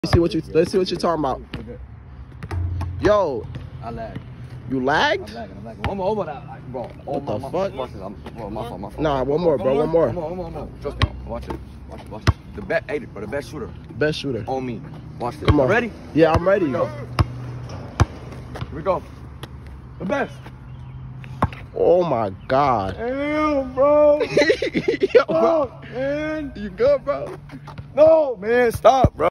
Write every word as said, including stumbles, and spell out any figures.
Let's see what you. Let's see what you're talking about. Yo. I lag. You lagged? I'm lagging. I'm lagging. One more. One more. Like, bro. What the my, fuck? Watch this. I'm, bro, my fault. My fault. Nah, one more, bro. One more. One more. One more. One more. Trust me. Watch it. Watch it. Watch it. The best, hey, bro. The best shooter. Best shooter. On me. Watch this. Come on. Ready? Yeah, I'm ready. Here we go. Here we go. The best. Oh my God. Damn, bro. Yo, bro. Man. You good, bro? No, man. Stop, bro.